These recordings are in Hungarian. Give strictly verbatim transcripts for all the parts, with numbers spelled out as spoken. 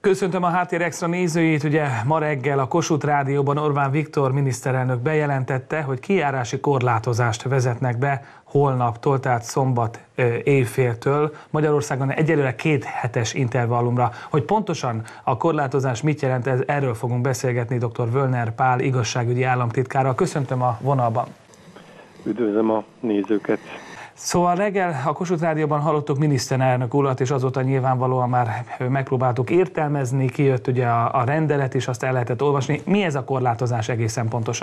Köszöntöm a Háttér Extra nézőit. Ugye ma reggel a Kossuth Rádióban Orbán Viktor miniszterelnök bejelentette, hogy kijárási korlátozást vezetnek be holnaptól, tehát szombat éjféltől. Magyarországon egyelőre két hetes intervallumra. Hogy pontosan a korlátozás mit jelent, erről fogunk beszélgetni dr. Völner Pál igazságügyi államtitkárral. Köszöntöm a vonalban. Üdvözlöm a nézőket. Szóval reggel a Kossuth Rádióban hallottuk miniszterelnök urat, és azóta nyilvánvalóan már megpróbáltuk értelmezni, kijött ugye a, a rendelet is, azt el lehetett olvasni. Mi ez a korlátozás egészen pontosan?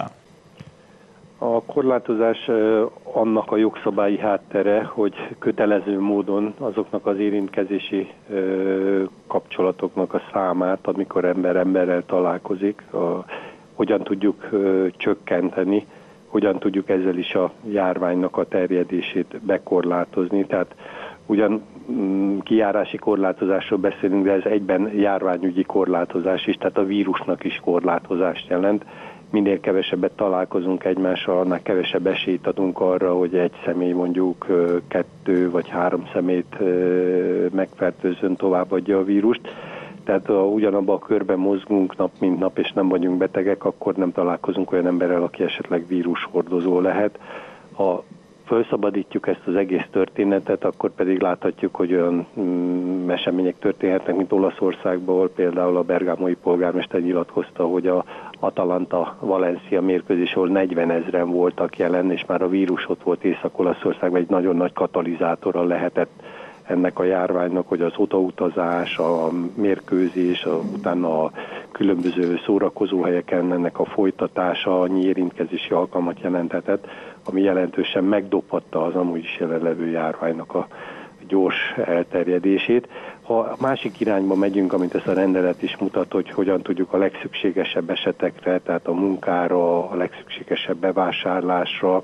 A korlátozás annak a jogszabályi háttere, hogy kötelező módon azoknak az érintkezési kapcsolatoknak a számát, amikor ember emberrel találkozik, a, hogyan tudjuk csökkenteni, hogyan tudjuk ezzel is a járványnak a terjedését bekorlátozni. Tehát ugyan kijárási korlátozásról beszélünk, de ez egyben járványügyi korlátozás is, tehát a vírusnak is korlátozást jelent. Minél kevesebbet találkozunk egymással, annál kevesebb esélyt adunk arra, hogy egy személy mondjuk kettő vagy három szemét megfertőzzön, továbbadja a vírust. Tehát ha ugyanabban a körben mozgunk nap mint nap, és nem vagyunk betegek, akkor nem találkozunk olyan emberrel, aki esetleg vírushordozó lehet. Ha felszabadítjuk ezt az egész történetet, akkor pedig láthatjuk, hogy olyan mm, események történhetnek, mint Olaszországból, például a bergámoi polgármester nyilatkozta, hogy a Atalanta-Valencia mérkőzés, ahol negyvenezren voltak jelen, és már a vírus ott volt Észak-Olaszországban, egy nagyon nagy katalizátora lehetett ennek a járványnak, hogy az odautazás, a mérkőzés, a, utána a különböző szórakozóhelyeken ennek a folytatása annyi érintkezési alkalmat jelenthetett, ami jelentősen megdobhatta az amúgy is jelenlevő járványnak a gyors elterjedését. Ha a másik irányba megyünk, amit ez a rendelet is mutat, hogy hogyan tudjuk a legszükségesebb esetekre, tehát a munkára, a legszükségesebb bevásárlásra,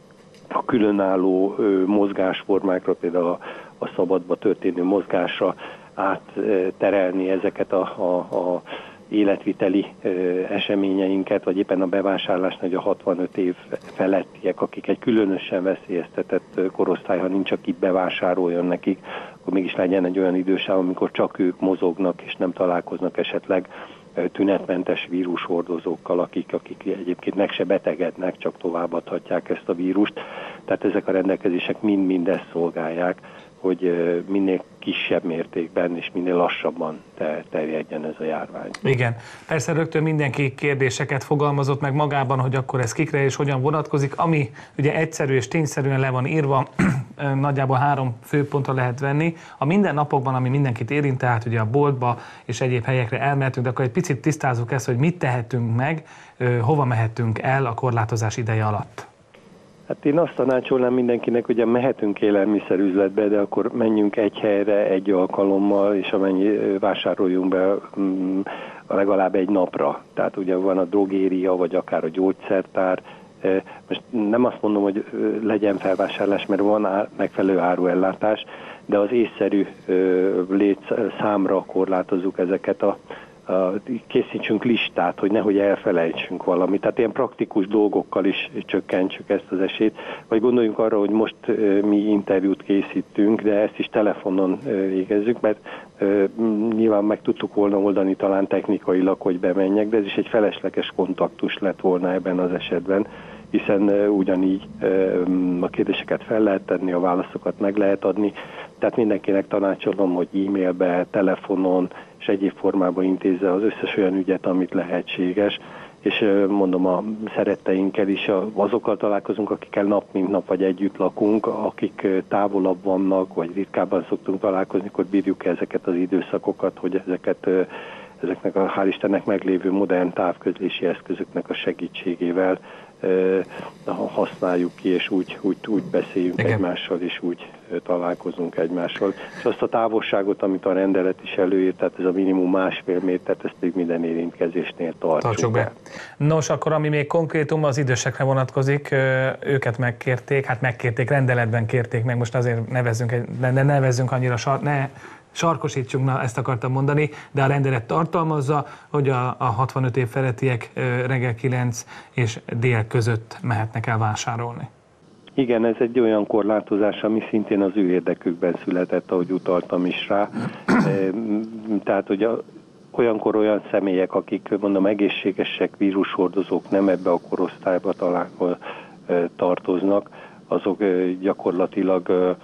a különálló ö, mozgásformákra, például a, a szabadba történő mozgásra átterelni ezeket a, a, a életviteli ö, eseményeinket, vagy éppen a bevásárlásnál, hogy a hatvanöt év felettiek, akik egy különösen veszélyeztetett korosztály, ha nincs, aki bevásároljon nekik, akkor mégis legyen egy olyan idősáv, amikor csak ők mozognak, és nem találkoznak esetleg tünetmentes vírushordozókkal, akik, akik egyébként meg se betegednek, csak továbbadhatják ezt a vírust. Tehát ezek a rendelkezések mind-mind ezt szolgálják, hogy minél kisebb mértékben és minél lassabban terjedjen ez a járvány. Igen. Persze rögtön mindenki kérdéseket fogalmazott meg magában, hogy akkor ez kikre és hogyan vonatkozik, ami ugye egyszerű és tényszerűen le van írva, nagyjából három főpontra lehet venni. A mindennapokban, ami mindenkit érint, tehát ugye a boltba és egyéb helyekre elmehetünk, de akkor egy picit tisztázzuk ezt, hogy mit tehetünk meg, hova mehetünk el a korlátozás ideje alatt. Hát én azt tanácsolnám mindenkinek, hogy mehetünk élelmiszerüzletbe, de akkor menjünk egy helyre, egy alkalommal, és amennyi vásároljunk be mm, legalább egy napra. Tehát ugye van a drogéria, vagy akár a gyógyszertár. Most nem azt mondom, hogy legyen felvásárlás, mert van á, megfelelő áruellátás, de az észszerű létszámra korlátozzuk ezeket a készítsünk listát, hogy nehogy elfelejtsünk valamit. Tehát ilyen praktikus dolgokkal is csökkentsük ezt az esélyt. Vagy gondoljunk arra, hogy most mi interjút készítünk, de ezt is telefonon végezzük, mert nyilván meg tudtuk volna oldani talán technikailag, hogy bemenjek, de ez is egy felesleges kontaktus lett volna ebben az esetben, hiszen ugyanígy a kérdéseket fel lehet tenni, a válaszokat meg lehet adni. Tehát mindenkinek tanácsolom, hogy e-mailbe, telefonon és egyéb formában intézze az összes olyan ügyet, amit lehetséges. És mondom, a szeretteinkkel is azokkal találkozunk, akikkel nap mint nap vagy együtt lakunk, akik távolabb vannak, vagy ritkábban szoktunk találkozni, akkor bírjuk ezeket az időszakokat, hogy ezeket, ezeknek a hál' Istennek meglévő modern távközlési eszközöknek a segítségével használjuk ki, és úgy, úgy, úgy beszéljünk Igen. egymással, és úgy találkozunk egymással. És azt a távolságot, amit a rendelet is előírt, tehát ez a minimum másfél métert, ezt még minden érintkezésnél tartsuk, tartsuk be. be. Nos, akkor ami még konkrétum az idősekre vonatkozik, őket megkérték, hát megkérték, rendeletben kérték meg, most azért nevezzünk, ne nevezzünk annyira sar, ne sarkosítsunk, na ezt akartam mondani, de a rendelet tartalmazza, hogy a, a hatvanöt év felettiek reggel kilenc és dél között mehetnek el vásárolni. Igen, ez egy olyan korlátozás, ami szintén az ő érdekükben született, ahogy utaltam is rá. Tehát, hogy a olyankor olyan személyek, akik mondom egészségesek, vírushordozók, nem ebbe a korosztályba talán tartoznak, azok gyakorlatilag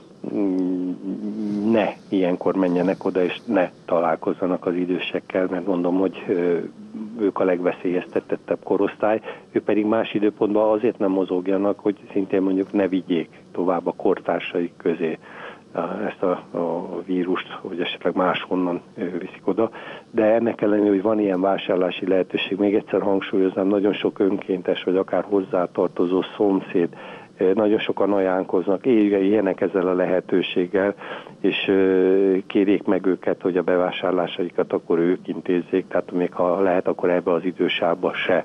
ne ilyenkor menjenek oda, és ne találkozzanak az idősekkel, mert mondom, hogy ők a legveszélyeztetettebb korosztály, ők pedig más időpontban azért nem mozogjanak, hogy szintén mondjuk ne vigyék tovább a kortársaik közé ezt a, a vírust, hogy esetleg máshonnan viszik oda. De ennek ellenére, hogy van ilyen vásárlási lehetőség, még egyszer hangsúlyoznám, nagyon sok önkéntes, vagy akár hozzátartozó szomszéd, nagyon sokan ajánlkoznak, éljenek ezzel a lehetőséggel, és kérjék meg őket, hogy a bevásárlásaikat akkor ők intézzék, tehát még ha lehet, akkor ebbe az idősávba se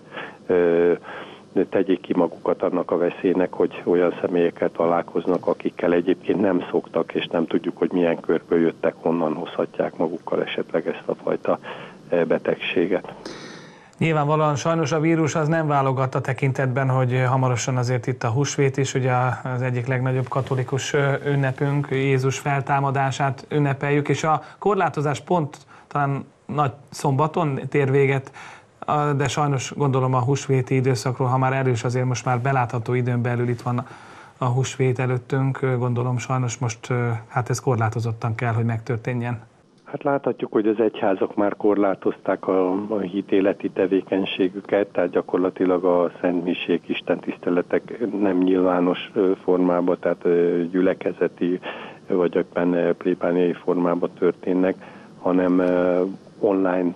tegyék ki magukat annak a veszélynek, hogy olyan személyekkel találkoznak, akikkel egyébként nem szoktak, és nem tudjuk, hogy milyen körből jöttek, honnan hozhatják magukkal esetleg ezt a fajta betegséget. Nyilvánvalóan sajnos a vírus az nem válogat a tekintetben, hogy hamarosan azért itt a húsvét is, ugye az egyik legnagyobb katolikus ünnepünk, Jézus feltámadását ünnepeljük, és a korlátozás pont talán nagy szombaton tér véget, de sajnos gondolom a húsvéti időszakról, ha már erős, azért most már belátható időn belül itt van a húsvét előttünk, gondolom sajnos most hát ez korlátozottan kell, hogy megtörténjen. Hát láthatjuk, hogy az egyházak már korlátozták a, a hitéleti tevékenységüket, tehát gyakorlatilag a szentmisék, istentiszteletek nem nyilvános formában, tehát gyülekezeti vagy éppen plébániai formában történnek, hanem online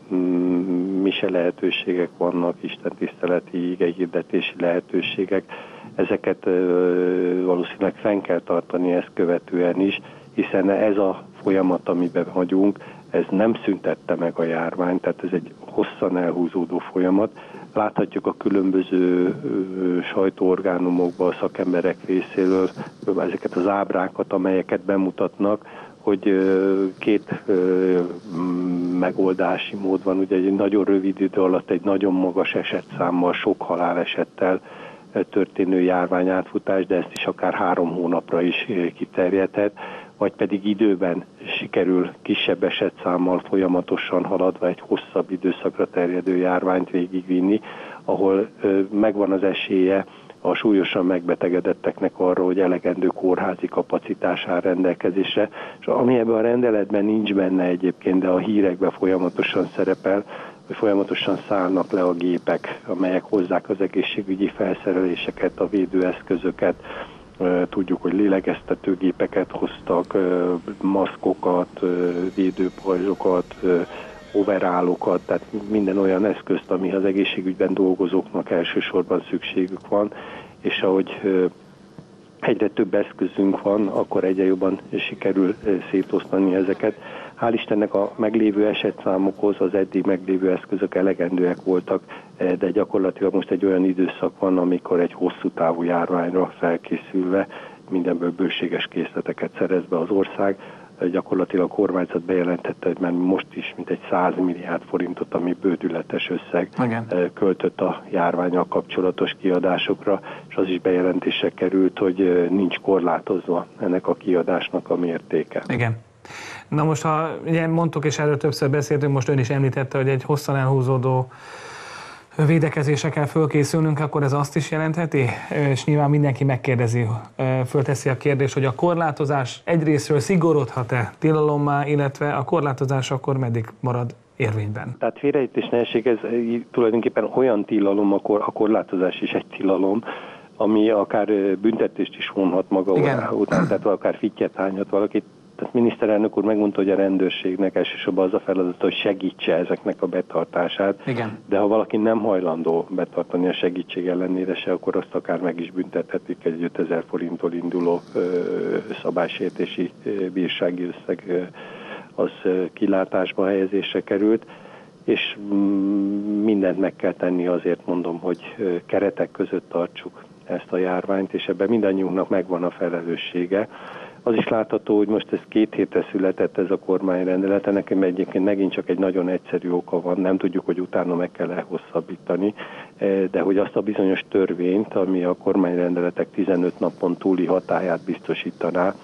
mise lehetőségek vannak, istentiszteleti, igehirdetési lehetőségek. Ezeket valószínűleg fenn kell tartani ezt követően is, hiszen ez a folyamat, amiben vagyunk, ez nem szüntette meg a járványt, tehát ez egy hosszan elhúzódó folyamat. Láthatjuk a különböző sajtóorgánumokban a szakemberek részéről ezeket az ábrákat, amelyeket bemutatnak, hogy két megoldási mód van, ugye egy nagyon rövid idő alatt egy nagyon magas esetszámmal, sok halálesettel történő járványátfutás, de ezt is akár három hónapra is kiterjedhet, vagy pedig időben sikerül kisebb esetszámmal folyamatosan haladva egy hosszabb időszakra terjedő járványt végigvinni, ahol megvan az esélye a súlyosan megbetegedetteknek arra, hogy elegendő kórházi kapacitás áll rendelkezésre, és ami ebben a rendeletben nincs benne egyébként, de a hírekben folyamatosan szerepel, hogy folyamatosan szállnak le a gépek, amelyek hozzák az egészségügyi felszereléseket, a védőeszközöket, tudjuk, hogy lélegeztetőgépeket hoztak, maszkokat, védőpajzsokat, overálokat, tehát minden olyan eszközt, ami az egészségügyben dolgozóknak elsősorban szükségük van, és ahogy egyre több eszközünk van, akkor egyre jobban sikerül szétosztani ezeket. Hál' Istennek a meglévő esetszámokhoz az eddig meglévő eszközök elegendőek voltak, de gyakorlatilag most egy olyan időszak van, amikor egy hosszú távú járványra felkészülve mindenből bőséges készleteket szerez be az ország. Gyakorlatilag a kormányzat bejelentette, hogy már most is mintegy száz milliárd forintot, ami bődületes összeg, igen, költött a járvánnyal kapcsolatos kiadásokra, és az is bejelentésre került, hogy nincs korlátozva ennek a kiadásnak a mértéke. Igen. Na most, ha ugye mondtuk, és erről többször beszéltünk, most ön is említette, hogy egy hosszan elhúzódó védekezésre kell fölkészülnünk, akkor ez azt is jelentheti? És nyilván mindenki megkérdezi, fölteszi a kérdést, hogy a korlátozás egyrészről szigorodhat-e tilalommá, illetve a korlátozás akkor meddig marad érvényben? Tehát félreértés ne essék, ez tulajdonképpen olyan tilalom, akkor a korlátozás is egy tilalom, ami akár büntetést is vonhat maga után, tehát akár fittyet hányhat valakit. Tehát miniszterelnök úr megmondta, hogy a rendőrségnek elsősorban az a feladata, hogy segítse ezeknek a betartását. Igen. De ha valaki nem hajlandó betartani a segítség ellenére se, akkor azt akár meg is büntethetik, egy ötezer forinttól induló ö, szabálysértési ö, bírsági összeg ö, az ö, kilátásba helyezésre került, és mm, mindent meg kell tenni azért, mondom, hogy ö, keretek között tartsuk ezt a járványt, és ebben mindannyiunknak megvan a felelőssége. Az is látható, hogy most ez két hétre született ez a kormányrendelet, nekem egyébként megint csak egy nagyon egyszerű oka van, nem tudjuk, hogy utána meg kell elhosszabbítani, de hogy azt a bizonyos törvényt, ami a kormányrendeletek tizenöt napon túli hatályát biztosítaná,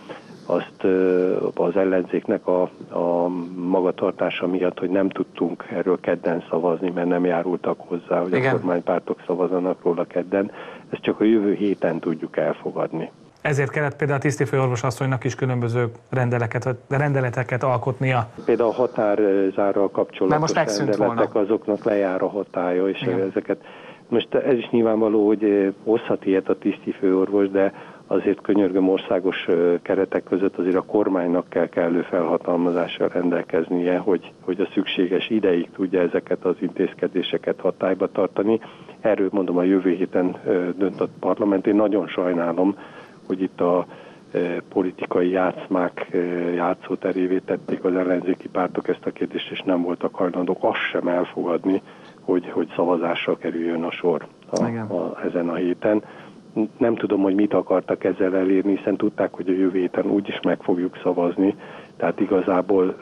azt az ellenzéknek a, a magatartása miatt, hogy nem tudtunk erről kedden szavazni, mert nem járultak hozzá, hogy Igen. a kormánypártok szavazanak róla kedden. Ezt csak a jövő héten tudjuk elfogadni. Ezért kellett például a tisztifőorvos asszonynak is különböző rendeleteket alkotnia. Például a határzárral kapcsolatos rendeletek, volna. azoknak lejár a hatálya, és Igen. ezeket... Most ez is nyilvánvaló, hogy hozhat ilyet a tisztifőorvos, de azért könyörgöm, országos keretek között azért a kormánynak kell kellő felhatalmazással rendelkeznie, hogy, hogy a szükséges ideig tudja ezeket az intézkedéseket hatályba tartani. Erről mondom, a jövő héten dönt a parlament. Én nagyon sajnálom, hogy itt a politikai játszmák játszóterévé tették az ellenzéki pártok ezt a kérdést, és nem voltak hajlandók azt sem elfogadni, hogy, hogy szavazásra kerüljön a sor a, a, ezen a héten. Nem tudom, hogy mit akartak ezzel elérni, hiszen tudták, hogy a jövő héten úgyis meg fogjuk szavazni, tehát igazából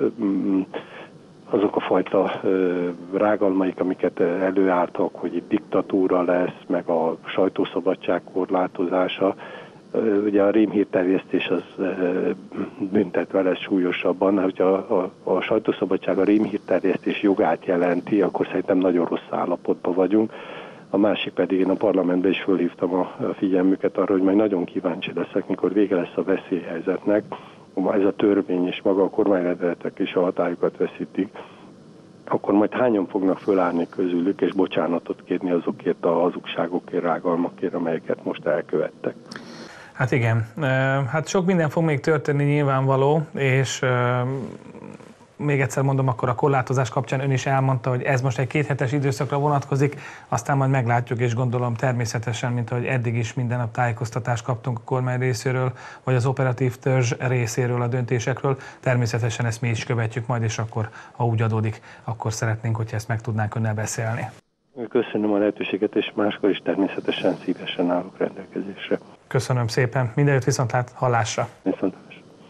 azok a fajta rágalmaik, amiket előálltak, hogy itt diktatúra lesz, meg a sajtószabadság korlátozása, ugye a rémhírterjesztés az büntetve lesz súlyosabban, hogyha a, a, a sajtószabadság a rémhírterjesztés jogát jelenti, akkor szerintem nagyon rossz állapotban vagyunk. A másik pedig én a parlamentben is fölhívtam a figyelmüket arra, hogy majd nagyon kíváncsi leszek, mikor vége lesz a veszélyhelyzetnek, ez a törvény és maga a kormányrendeletek is a hatályukat veszítik, akkor majd hányan fognak fölállni közülük, és bocsánatot kérni azokért a hazugságokért, rágalmakért, amelyeket most elkövettek. Hát igen, hát sok minden fog még történni nyilvánvaló, és még egyszer mondom, akkor a korlátozás kapcsán ön is elmondta, hogy ez most egy kéthetes időszakra vonatkozik, aztán majd meglátjuk, és gondolom természetesen, mint ahogy eddig is minden nap tájékoztatást kaptunk a kormány részéről, vagy az operatív törzs részéről a döntésekről, természetesen ezt mi is követjük majd, és akkor, ha úgy adódik, akkor szeretnénk, hogyha ezt meg tudnánk önnel beszélni. Köszönöm a lehetőséget, és máskor is természetesen szívesen állok rendelkezésre. Köszönöm szépen, mindenütt viszontlát, hallásra. Viszontlátásra.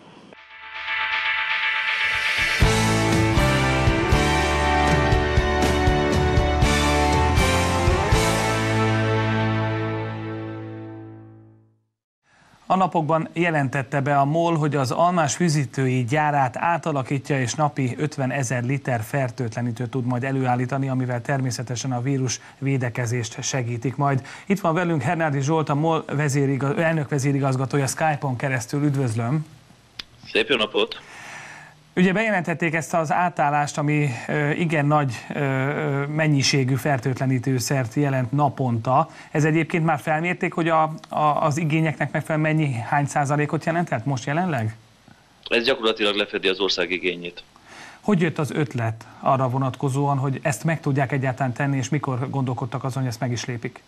A napokban jelentette be a MOL, hogy az almás fűzítői gyárát átalakítja, és napi ötvenezer liter fertőtlenítőt tud majd előállítani, amivel természetesen a vírus védekezést segítik majd. Itt van velünk Hernádi Zsolt, a MOL vezérigaz, elnök vezérigazgatója, Skype-on keresztül. Üdvözlöm! Szép jó napot! Ugye bejelentették ezt az átállást, ami igen nagy mennyiségű fertőtlenítőszert jelent naponta. Ez egyébként már felmérték, hogy a, a, az igényeknek megfelelően mennyi, hány százalékot jelentett most jelenleg? Ez gyakorlatilag lefedi az ország igényét. Hogy jött az ötlet arra vonatkozóan, hogy ezt meg tudják egyáltalán tenni, és mikor gondolkodtak azon, hogy ezt meg is lépik?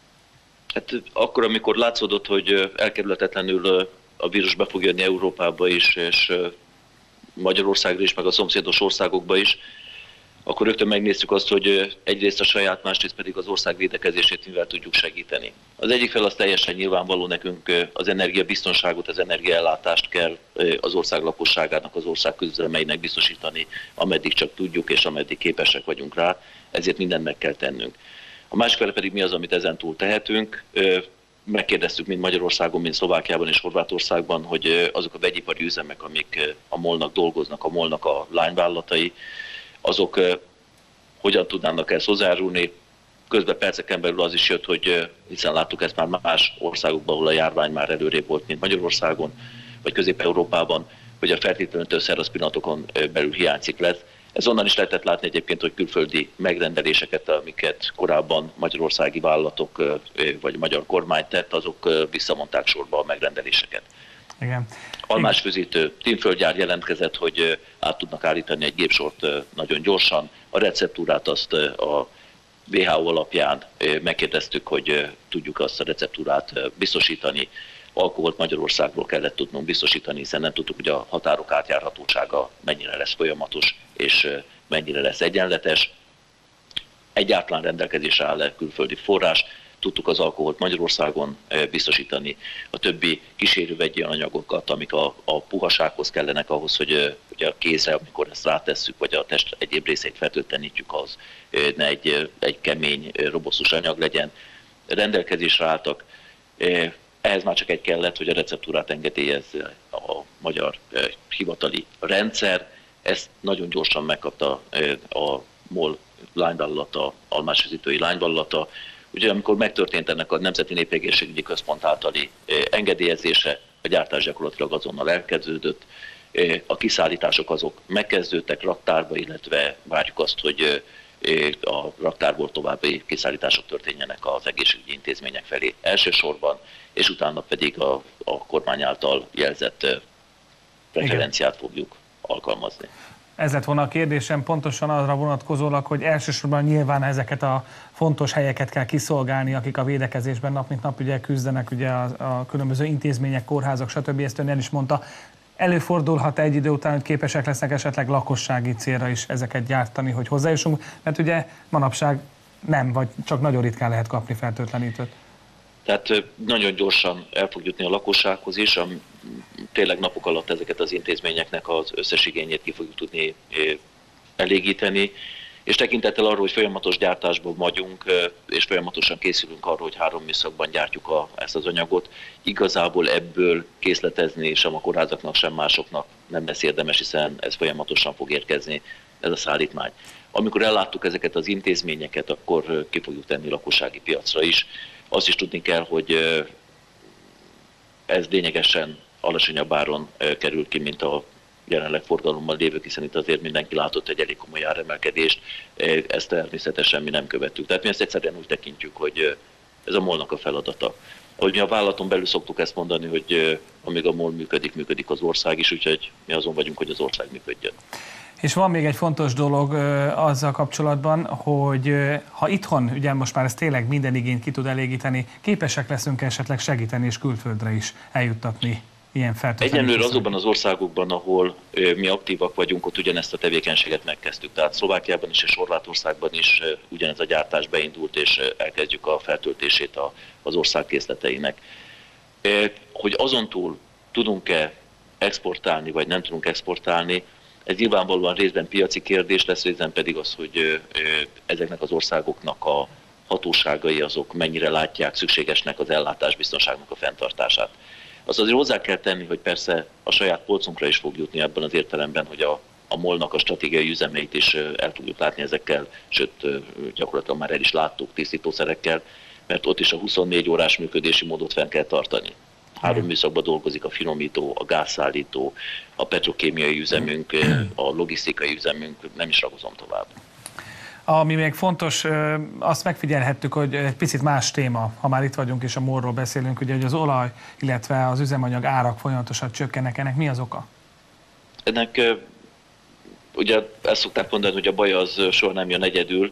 Hát akkor, amikor látszódott, hogy elkerülhetetlenül a vírus be fog jönni Európába is, és Magyarországra is, meg a szomszédos országokba is, akkor rögtön megnéztük azt, hogy egyrészt a saját, másrészt pedig az ország védekezését mivel tudjuk segíteni. Az egyik fel az teljesen nyilvánvaló, nekünk az energiabiztonságot, az energiaellátást kell az ország lakosságának, az ország közüzemeinek biztosítani, ameddig csak tudjuk és ameddig képesek vagyunk rá, ezért mindent meg kell tennünk. A másik fele pedig mi az, amit ezen túl tehetünk. Megkérdeztük mind Magyarországon, mind Szlovákiában és Horvátországban, hogy azok a vegyipari üzemek, amik a MOL-nak dolgoznak, a MOL-nak a lányvállalatai, azok hogyan tudnának ezt hozzájárulni. Közben perceken belül az is jött, hogy hiszen láttuk ezt már más országokban, ahol a járvány már előrébb volt, mint Magyarországon, vagy Közép-Európában, hogy a fertőtlenítőszer az pillanatokon belül hiányzik lett. Ez onnan is lehetett látni egyébként, hogy külföldi megrendeléseket, amiket korábban magyarországi vállalatok vagy magyar kormány tett, azok visszamondták sorba a megrendeléseket. Igen. Almásfőzítő Tinföldgyár jelentkezett, hogy át tudnak állítani egy gépsort nagyon gyorsan. A receptúrát azt a vé há o alapján megkérdeztük, hogy tudjuk azt a receptúrát biztosítani. Alkoholt Magyarországról kellett tudnunk biztosítani, hiszen nem tudtuk, hogy a határok átjárhatósága mennyire lesz folyamatos és mennyire lesz egyenletes. Egyáltalán rendelkezésre áll külföldi forrás, tudtuk az alkoholt Magyarországon biztosítani, a többi kísérő vegyi anyagokat, amik a, a puhasághoz kellenek ahhoz, hogy ugye a kézre, amikor ezt rátesszük, vagy a test egyéb részeit fertőtlenítjük, az ne egy, egy kemény, robosztus anyag legyen. Rendelkezésre álltak. Ehhez már csak egy kellett, hogy a receptúrát engedélyezze a magyar hivatali rendszer. Ezt nagyon gyorsan megkapta a MOL lányvállalata, almásüzítői lányvállalata. Ugye amikor megtörtént ennek a Nemzeti Népegészségügyi Központ általi engedélyezése, a gyártás gyakorlatilag azonnal elkezdődött. A kiszállítások azok megkezdődtek raktárba, illetve várjuk azt, hogy a raktárból további kiszállítások történjenek az egészségügyi intézmények felé elsősorban, és utána pedig a, a kormány által jelzett preferenciát fogjuk alkalmazni. Ez lett volna a kérdésem, pontosan arra vonatkozólag, hogy elsősorban nyilván ezeket a fontos helyeket kell kiszolgálni, akik a védekezésben nap mint nap ugye küzdenek, ugye a, a különböző intézmények, kórházak, stb. Ezt ön el is mondta. Előfordulhat egy idő után, hogy képesek lesznek esetleg lakossági célra is ezeket gyártani, hogy hozzájussunk, mert ugye manapság nem, vagy csak nagyon ritkán lehet kapni fertőtlenítőt. Tehát nagyon gyorsan el fog jutni a lakossághoz is, tényleg napok alatt ezeket az intézményeknek az összes igényét ki fogjuk tudni elégíteni, és tekintettel arról, hogy folyamatos gyártásban vagyunk, és folyamatosan készülünk arról, hogy három műszakban gyártjuk a, ezt az anyagot, igazából ebből készletezni sem a kórházaknak, sem másoknak nem lesz érdemes, hiszen ez folyamatosan fog érkezni, ez a szállítmány. Amikor elláttuk ezeket az intézményeket, akkor ki fogjuk tenni lakossági piacra is. Azt is tudni kell, hogy ez lényegesen alacsonyabb áron kerül ki, mint a jelenleg forgalomban lévők, hiszen itt azért mindenki látott egy elég komoly áremelkedést, ezt természetesen mi nem követtük. Tehát mi ezt egyszerűen úgy tekintjük, hogy ez a MOL-nak a feladata. Ahogy mi a vállalaton belül szoktuk ezt mondani, hogy amíg a MOL működik, működik az ország is, úgyhogy mi azon vagyunk, hogy az ország működjön. És van még egy fontos dolog azzal kapcsolatban, hogy ha itthon, ugye most már ez tényleg minden igényt ki tud elégíteni, képesek leszünk esetleg segíteni és külföldre is eljuttatni ilyen fertőtlenítőt. Egyenlőre azokban az országokban, ahol mi aktívak vagyunk, ott ugyanezt a tevékenységet megkezdtük. Tehát Szlovákiában is és Horvátországban is ugyanez a gyártás beindult, és elkezdjük a feltöltését az ország készleteinek. Hogy azon túl tudunk-e exportálni, vagy nem tudunk exportálni, ez nyilvánvalóan részben piaci kérdés lesz, részben pedig az, hogy ezeknek az országoknak a hatóságai azok mennyire látják szükségesnek az ellátásbiztonságnak a fenntartását. Azt azért hozzá kell tenni, hogy persze a saját polcunkra is fog jutni ebben az értelemben, hogy a, a MOL-nak a stratégiai üzemeit is el tudjuk látni ezekkel, sőt gyakorlatilag már el is láttuk tisztítószerekkel, mert ott is a huszonnégy órás működési módot fenn kell tartani. Három műszakban dolgozik a finomító, a gázszállító, a petrokémiai üzemünk, a logisztikai üzemünk, nem is ragozom tovább. Ami még fontos, azt megfigyelhettük, hogy egy picit más téma, ha már itt vagyunk és a MOL-ról beszélünk, ugye, hogy az olaj, illetve az üzemanyag árak folyamatosan csökkennek. Ennek mi az oka? Ennek ugye ezt szokták mondani, hogy a baj az soha nem jön egyedül.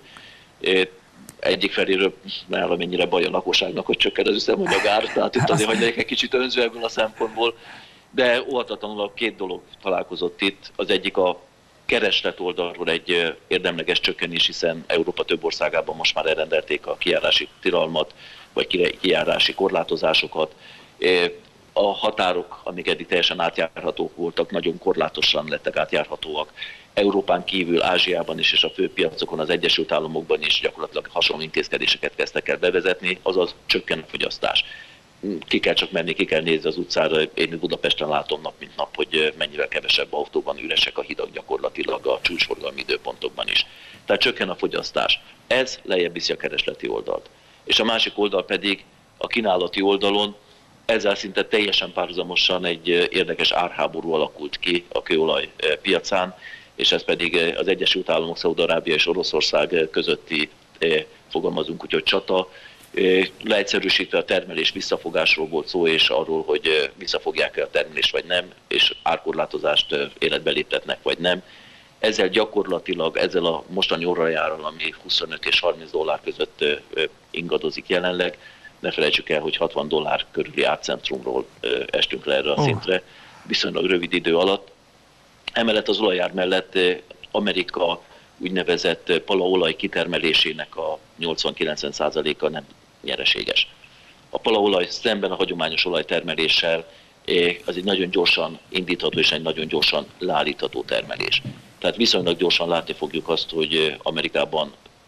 Egyik feléről valamennyire baj a lakosságnak, hogy csökken az üzemanyag ár, tehát itt azért hagyják egy kicsit önző ebből a szempontból, de óhatatlanul a két dolog találkozott itt. Az egyik a kereslet oldalról egy érdemleges csökkenés, hiszen Európa több országában most már elrendelték a kijárási tilalmat, vagy kijárási korlátozásokat. A határok, amik eddig teljesen átjárhatók voltak, nagyon korlátosan lettek átjárhatóak. Európán kívül, Ázsiában is, és a főpiacokon, az Egyesült Államokban is gyakorlatilag hasonló intézkedéseket kezdtek el bevezetni, azaz csökken a fogyasztás. Ki kell csak menni, ki kell nézni az utcára, én Budapesten látom nap mint nap, hogy mennyivel kevesebb autóban üresek a hidak gyakorlatilag a csúcsforgalmi időpontokban is. Tehát csökken a fogyasztás. Ez lejjebb viszi a keresleti oldalt. És a másik oldal pedig a kínálati oldalon, ezzel szinte teljesen párhuzamosan egy érdekes árháború alakult ki a kőolaj piacán, és ez pedig az Egyesült Államok, Szaúd-Arábia és Oroszország közötti, fogalmazunk úgy, hogy csata. Leegyszerűsítve a termelés visszafogásról volt szó, és arról, hogy visszafogják-e a termelést vagy nem, és árkorlátozást életbe léptetnek vagy nem. Ezzel gyakorlatilag, ezzel a mostani órajáról, ami huszonöt és harminc dollár között ingadozik jelenleg, ne felejtsük el, hogy hatvan dollár körüli árcentrumról estünk le erre a szintre, viszonylag rövid idő alatt. Emellett az olajár mellett Amerika úgynevezett palaolaj kitermelésének a nyolcvan-kilencven százaléka nem nyereséges. A palaolaj szemben a hagyományos olajtermeléssel az egy nagyon gyorsan indítható és egy nagyon gyorsan leállítható termelés. Tehát viszonylag gyorsan látni fogjuk azt, hogy Amerikában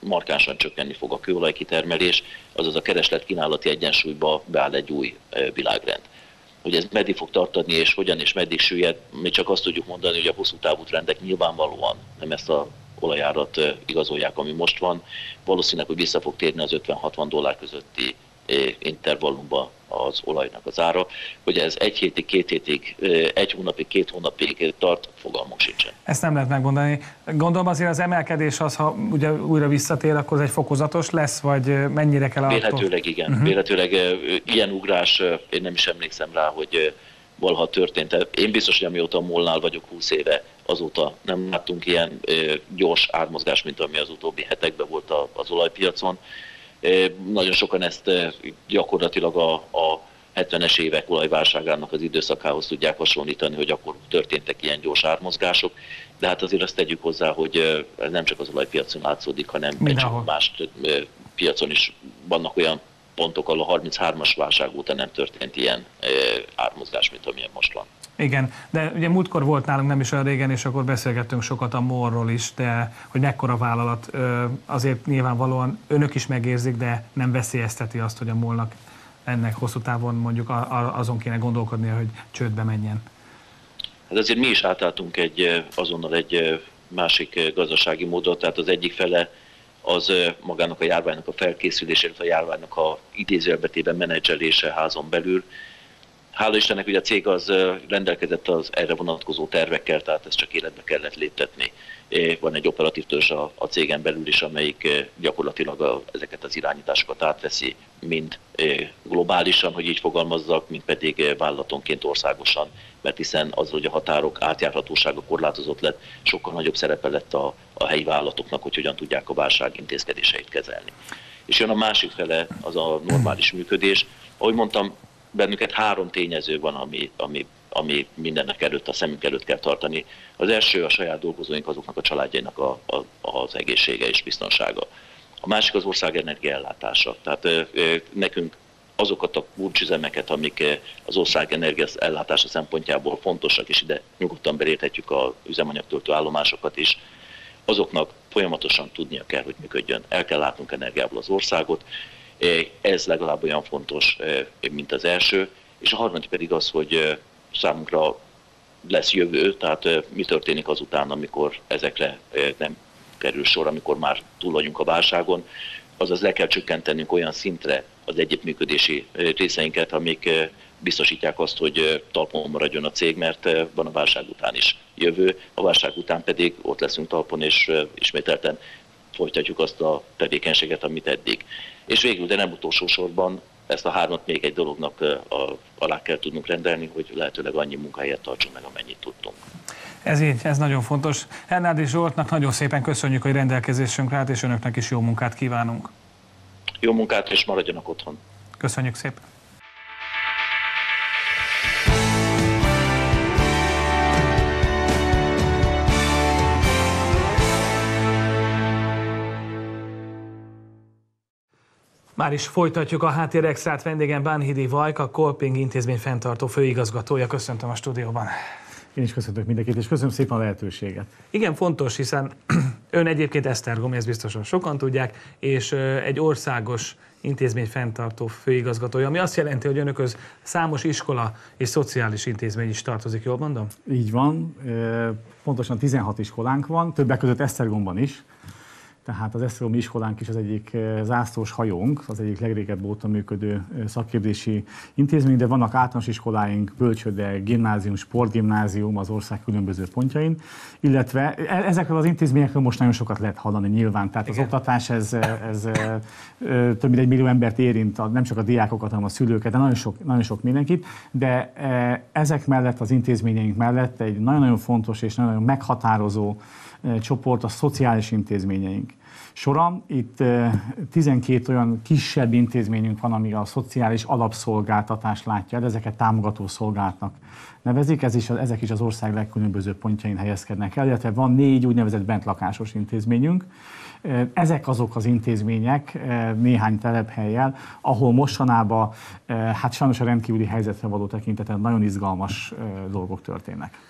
markánsan csökkenni fog a kőolajkitermelés, azaz a kereslet-kínálati egyensúlyba beáll egy új világrend. Hogy ez meddig fog tartani, és hogyan és meddig süllyed, mi csak azt tudjuk mondani, hogy a hosszú távú trendek nyilvánvalóan nem ezt a olajárat igazolják, ami most van. Valószínűleg, hogy vissza fog térni az ötven-hatvan dollár közötti intervallumba az olajnak az ára. Hogy ez egy hétig, két hétig, egy hónapig, két hónapig tart, fogalmunk sincsen. Ezt nem lehet megmondani. Gondolom azért az emelkedés az, ha ugye újra visszatér, akkor ez egy fokozatos lesz, vagy mennyire kell attól? Vélhetőleg igen. Uh-huh. Vélhetőleg ilyen ugrás, én nem is emlékszem rá, hogy valaha történt. Én biztos, hogy amióta a MOL-nál vagyok húsz éve, azóta nem láttunk ilyen gyors ármozgás, mint ami az utóbbi hetekben volt az olajpiacon. Nagyon sokan ezt gyakorlatilag a, a hetvenes évek olajválságának az időszakához tudják hasonlítani, hogy akkor történtek ilyen gyors ármozgások, de hát azért azt tegyük hozzá, hogy ez nem csak az olajpiacon látszódik, hanem egy más piacon is vannak olyan pontok, ahol a harminchármas válság óta nem történt ilyen ármozgás, mint amilyen most van. Igen, de ugye múltkor volt nálunk nem is olyan régen, és akkor beszélgettünk sokat a MOL-ról is, de hogy mekkora vállalat, azért nyilvánvalóan önök is megérzik, de nem veszélyezteti azt, hogy a MOL-nak ennek hosszú távon mondjuk azon kéne gondolkodnia, hogy csődbe menjen. Hát azért mi is átálltunk egy, azonnal egy másik gazdasági módot, tehát az egyik fele az magának a járványnak a felkészülése, a járványnak a idézőjelbetében menedzselése házon belül. Hála Istennek, ugye a cég az rendelkezett az erre vonatkozó tervekkel, tehát ezt csak életbe kellett léptetni. Van egy operatív törzs a, a cégen belül is, amelyik gyakorlatilag a, ezeket az irányításokat átveszi, mind globálisan, hogy így fogalmazzak, mind pedig vállalatonként országosan, mert hiszen az, hogy a határok átjárhatósága korlátozott lett, sokkal nagyobb szerepe lett a, a helyi vállalatoknak, hogy hogyan tudják a válság intézkedéseit kezelni. És jön a másik fele, az a normális működés. Ahogy mondtam, bennünket három tényező van, ami, ami, ami mindennek előtt, a szemünk előtt kell tartani. Az első a saját dolgozóink, azoknak a családjainak a, a, az egészsége és biztonsága. A másik az ország energiaellátása. Tehát ö, ö, nekünk azokat a kulcsüzemeket, amik az ország energiaellátása szempontjából fontosak, és ide nyugodtan beléphetjük az üzemanyagtöltő állomásokat is, azoknak folyamatosan tudnia kell, hogy működjön. El kell látnunk energiából az országot. Ez legalább olyan fontos, mint az első. És a harmadik pedig az, hogy számunkra lesz jövő, tehát mi történik azután, amikor ezekre nem kerül sor, amikor már túl vagyunk a válságon. Azaz le kell csökkentenünk olyan szintre az együttműködési részeinket, amik biztosítják azt, hogy talpon maradjon a cég, mert van a válság után is jövő, a válság után pedig ott leszünk talpon, és ismételten folytatjuk azt a tevékenységet, amit eddig. És végül, de nem utolsó sorban, ezt a hármat még egy dolognak alá kell tudnunk rendelni, hogy lehetőleg annyi munkahelyet tartsunk meg, amennyit tudtunk. Ez így, ez nagyon fontos. Hernádi Zsoltnak nagyon szépen köszönjük, hogy rendelkezésünkre állt, és önöknek is jó munkát kívánunk. Jó munkát, és maradjanak otthon. Köszönjük szépen. Már is folytatjuk a Háttér Extrát, vendégem Bánhidi Vajk, a Kolping intézmény fenntartó főigazgatója. Köszöntöm a stúdióban. Én is köszöntök mindenkit, és köszönöm szépen a lehetőséget. Igen, fontos, hiszen ön egyébként esztergomi, ezt biztosan sokan tudják, és egy országos intézmény fenntartó főigazgatója, ami azt jelenti, hogy önökhöz számos iskola és szociális intézmény is tartozik, jól mondom? Így van, pontosan tizenhat iskolánk van, többek között Esztergomban is. Tehát az esztergomi iskolánk is az egyik zászlós hajónk, az egyik legrégebb óta működő szakképzési intézmény, de vannak általános iskoláink, bölcsőde, gimnázium, sportgimnázium az ország különböző pontjain, illetve ezekről az intézményekről most nagyon sokat lehet hallani nyilván. Tehát igen, az oktatás ez, ez több mint egy millió embert érint, nem csak a diákokat, hanem a szülőket, de nagyon sok, nagyon sok mindenkit, de ezek mellett, az intézményeink mellett egy nagyon-nagyon fontos és nagyon meghatározó csoport a szociális intézményeink sora. Itt tizenkét olyan kisebb intézményünk van, ami a szociális alapszolgáltatást látja el, ezeket támogató szolgálatnak nevezik, ez is, ezek is az ország legkülönbözőbb pontjain helyezkednek el, illetve van négy úgynevezett bentlakásos intézményünk. Ezek azok az intézmények néhány telephellyel, ahol mostanában hát sajnos a rendkívüli helyzetre való tekintetben nagyon izgalmas dolgok történnek.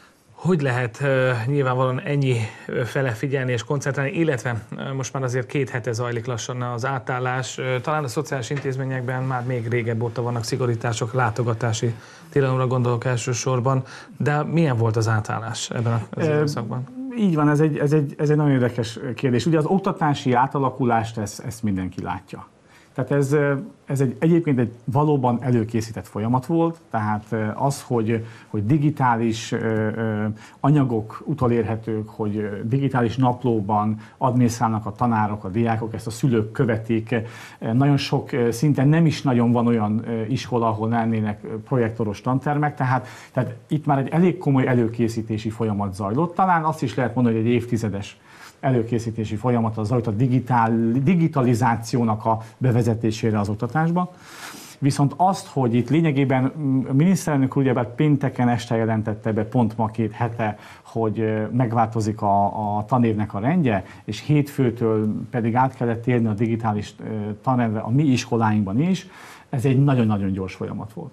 Hogy lehet uh, nyilvánvalóan ennyi fele figyelni és koncentrálni, illetve uh, most már azért két hete zajlik lassan az átállás. Uh, talán a szociális intézményekben már még régebb óta vannak szigorítások, látogatási tilalomra gondolok elsősorban, de milyen volt az átállás ebben az időszakban? Így van, ez egy, ez, egy, ez egy nagyon érdekes kérdés. Ugye az oktatási átalakulást ezt, ezt mindenki látja. Tehát ez, ez egy, egyébként egy valóban előkészített folyamat volt, tehát az, hogy, hogy digitális anyagok utolérhetők, hogy digitális naplóban adminisztrálnak a tanárok, a diákok, ezt a szülők követik. Nagyon sok szinten nem is nagyon van olyan iskola, ahol lennének projektoros tantermek, tehát, tehát itt már egy elég komoly előkészítési folyamat zajlott. Talán azt is lehet mondani, hogy egy évtizedes előkészítési folyamat az zajlott a digitál, digitalizációnak a bevezetésére az oktatásba. Viszont azt, hogy itt lényegében a miniszterelnök ugyebár pénteken este jelentette be, pont ma két hete, hogy megváltozik a, a tanévnek a rendje, és hétfőtől pedig át kellett térni a digitális tanrendre a mi iskoláinkban is, ez egy nagyon-nagyon gyors folyamat volt.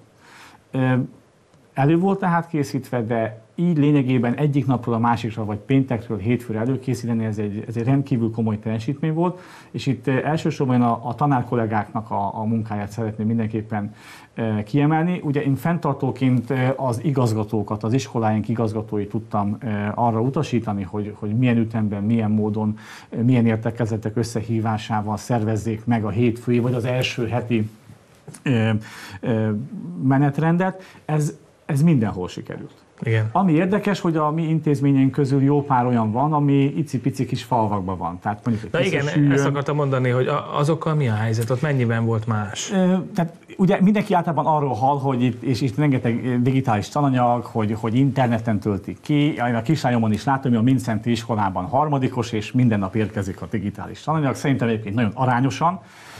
Elő volt tehát készítve, de így lényegében egyik napról a másikra, vagy péntekről hétfőre előkészíteni, ez egy, ez egy rendkívül komoly teljesítmény volt, és itt elsősorban a, a tanárkollégáknak a, a munkáját szeretném mindenképpen e, kiemelni. Ugye én fenntartóként az igazgatókat, az iskoláink igazgatói tudtam e, arra utasítani, hogy, hogy milyen ütemben, milyen módon, e, milyen értekezletek összehívásával szervezzék meg a hétfői, vagy az első heti e, e, menetrendet. Ez, ez mindenhol sikerült. Igen. Ami érdekes, hogy a mi intézményeink közül jó pár olyan van, ami icipici kis falvakban van. Tehát mondjuk Na igen, sűrűn... ezt akartam mondani, hogy azokkal mi a helyzet, ott mennyiben volt más? Tehát ugye mindenki általában arról hall, hogy itt, és itt rengeteg digitális tananyag, hogy, hogy interneten töltik ki. Én a kislányomon is látom, hogy a Mindszenty iskolában harmadikos, és minden nap érkezik a digitális tananyag. Szerintem egyébként nagyon arányosan.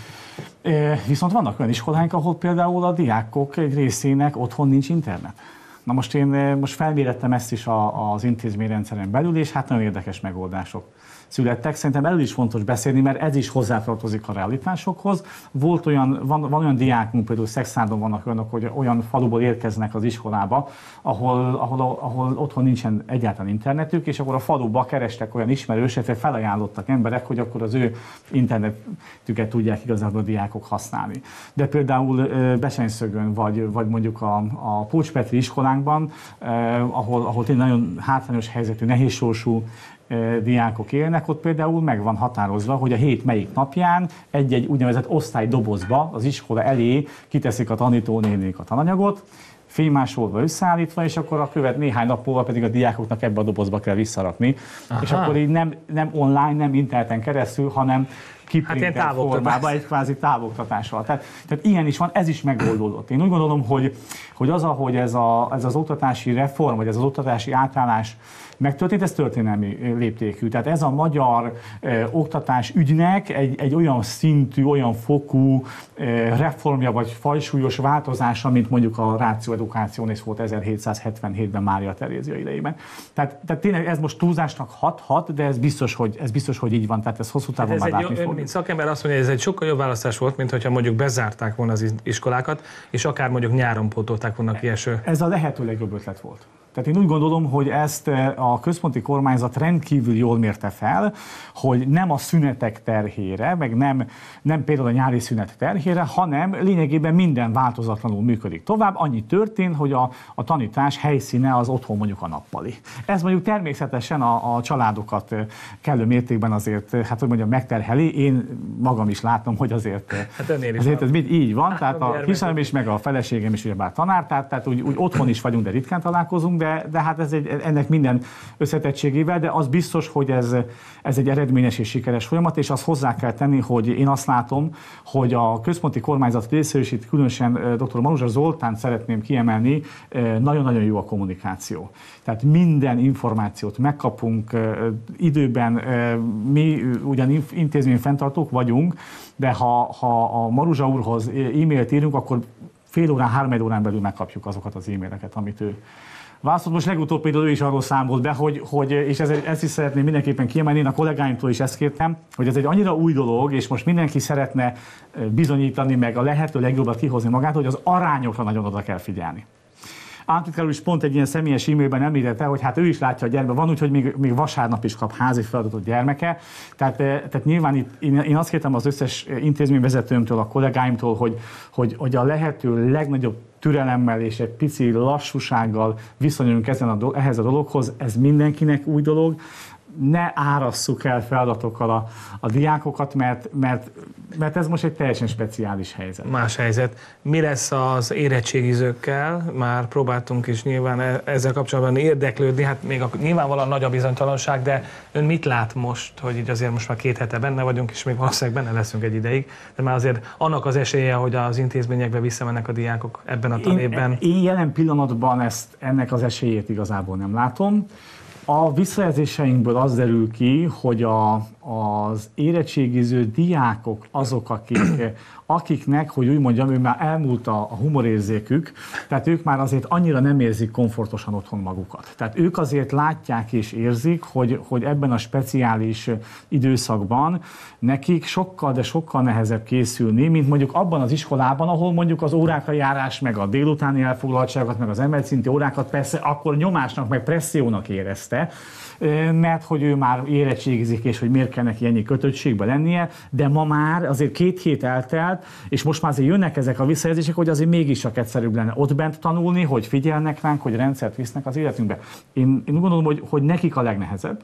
Viszont vannak olyan iskoláink, ahol például a diákok egy részének otthon nincs internet. Na most én most felmérettem ezt is a, az intézményrendszeren belül, és hát nagyon érdekes megoldások születtek. Szerintem erről is fontos beszélni, mert ez is hozzátartozik a realitásokhoz. Volt olyan, van, van olyan diákunk, például Szexárdon vannak olyanok, hogy olyan faluból érkeznek az iskolába, ahol, ahol, ahol otthon nincsen egyáltalán internetük, és akkor a faluba kerestek olyan ismerőseket, felajánlottak emberek, hogy akkor az ő internetüket tudják igazából a diákok használni. De például Besenyszögön, vagy, vagy mondjuk a, a Pócs Petri iskolánkban, eh, ahol, ahol tényleg nagyon hátrányos helyzetű, nehézsorsú diákok élnek, ott például meg van határozva, hogy a hét melyik napján egy-egy úgynevezett osztálydobozba az iskola elé kiteszik a tanítónénik a tananyagot, fénymásolva összeállítva, és akkor a követ néhány nap múlva pedig a diákoknak ebbe a dobozba kell visszarakni. Aha. És akkor így nem, nem online, nem interneten keresztül, hanem kiprintelt hát formában, egy kvázi távoktatással. Tehát, tehát ilyen is van, ez is megoldódott. Én úgy gondolom, hogy, hogy az, ahogy ez, a, ez az oktatási reform, vagy ez az oktatási átállás megtörtént, ez történelmi léptékű. Tehát ez a magyar eh, oktatás ügynek egy, egy olyan szintű, olyan fokú eh, reformja, vagy fajsúlyos változása, mint mondjuk a Ratio Educationis volt ezerhétszázhetvenhétben Mária Terézia idejében. Tehát, tehát tényleg ez most túlzásnak hat-hat, de ez biztos, hogy, ez biztos, hogy így van. Tehát ez hosszú távon már látni fog. Mint szakember azt mondja, hogy ez egy sokkal jobb választás volt, mint hogyha mondjuk bezárták volna az iskolákat, és akár mondjuk nyáron pótolták volna ki eső. Ez a lehető legjobb ötlet volt. Tehát én úgy gondolom, hogy ezt a központi kormányzat rendkívül jól mérte fel, hogy nem a szünetek terhére, meg nem, nem például a nyári szünet terhére, hanem lényegében minden változatlanul működik tovább. Annyi történt, hogy a, a tanítás helyszíne az otthon mondjuk a nappali. Ez mondjuk természetesen a, a családokat kellő mértékben azért, hát hogy mondjam, megterheli. Én magam is látom, hogy azért, hát azért ez mind így van. Tehát a kisem is, meg a feleségem is ugyebár tanár, tehát, tehát úgy, úgy otthon is vagyunk, de ritkán találkozunk, De, de hát ez egy, ennek minden összetettségével, de az biztos, hogy ez, ez egy eredményes és sikeres folyamat, és azt hozzá kell tenni, hogy én azt látom, hogy a központi kormányzat részéről, és itt különösen dr. Maruzsa Zoltánt szeretném kiemelni, nagyon-nagyon jó a kommunikáció. Tehát minden információt megkapunk időben, mi ugyan intézményfenntartók vagyunk, de ha, ha a Maruzsa úrhoz e-mailt írunk, akkor fél órán, három órán belül megkapjuk azokat az e-maileket, amit ő válaszolt. Most legutóbb például ő is arról számolt be, hogy, hogy és ez, ezt is szeretném mindenképpen kiemelni, én a kollégáimtól is ezt kértem, hogy ez egy annyira új dolog, és most mindenki szeretne bizonyítani, meg a lehető legjobbat kihozni magát, hogy az arányokra nagyon oda kell figyelni. Államtitkár úr is pont egy ilyen személyes e-mailben említette, hogy hát ő is látja a gyermek, van úgy, hogy még, még vasárnap is kap házi feladatot gyermeke. Tehát, tehát nyilván itt, én azt kértem az összes intézményvezetőmtől, a kollégáimtól, hogy, hogy, hogy a lehető legnagyobb türelemmel és egy pici lassúsággal viszonyulunk ezen a, ehhez a dologhoz. Ez mindenkinek új dolog. Ne árasszuk el feladatokkal a, a diákokat, mert, mert, mert ez most egy teljesen speciális helyzet. Más helyzet. Mi lesz az érettségizőkkel? Már próbáltunk is nyilván ezzel kapcsolatban érdeklődni, hát még a, nyilvánvalóan nagy a bizonytalanság, de ön mit lát most, hogy így azért most már két hete benne vagyunk, és még valószínűleg benne leszünk egy ideig, de már azért annak az esélye, hogy az intézményekbe visszamennek a diákok ebben a tanévben? Én, én jelen pillanatban ezt, ennek az esélyét igazából nem látom. A visszajelzéseinkből az derül ki, hogy a, az érettségiző diákok azok, akik, akiknek, hogy úgy mondjam, ő már elmúlt a, a humorérzékük, tehát ők már azért annyira nem érzik komfortosan otthon magukat. Tehát ők azért látják és érzik, hogy, hogy ebben a speciális időszakban nekik sokkal, de sokkal nehezebb készülni, mint mondjuk abban az iskolában, ahol mondjuk az órákra járás, meg a délutáni elfoglaltságokat, meg az emelt szintű órákat persze akkor nyomásnak, meg pressziónak érezte, mert hogy ő már érettségizik, és hogy miért kell neki ennyi kötöttségbe lennie, de ma már azért két hét eltelt, és most már azért jönnek ezek a visszajelzések, hogy azért mégis csak egyszerűbb lenne ott bent tanulni, hogy figyelnek ránk, hogy rendszert visznek az életünkbe. Én, én gondolom, hogy, hogy nekik a legnehezebb.